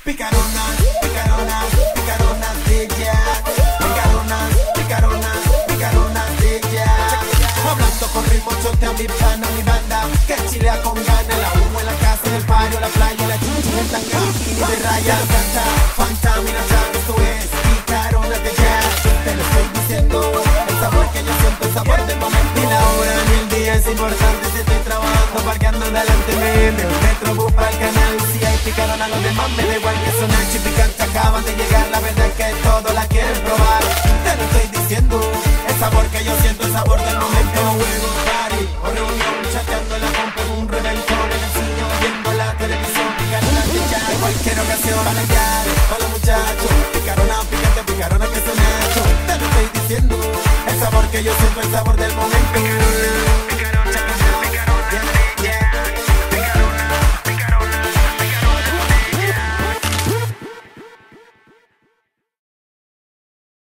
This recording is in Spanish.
Picaronas, picaronas, picaronas de Jack. Picaronas, picaronas, picaronas de Jack. Hablando con ritmo, chotea mi pana, mi banda que chilea con ganas. La humo en la casa, en el barrio, la playa, la chichi, el tanga, bikini de rayas. Canta, Fanta, mira ya, esto es Picaronas de Jack. Te lo estoy diciendo, el sabor que yo siento, el sabor del momento. Ni la hora ni el día es importante, si estoy trabajando, parqueando delante de un metrobús para el canal. Si hay picarona, los demás me da igual que sonar chipicante. Acaban de llegar, la verdad es que todo la quieren probar. Te lo estoy diciendo, el sabor que yo siento, el sabor del momento.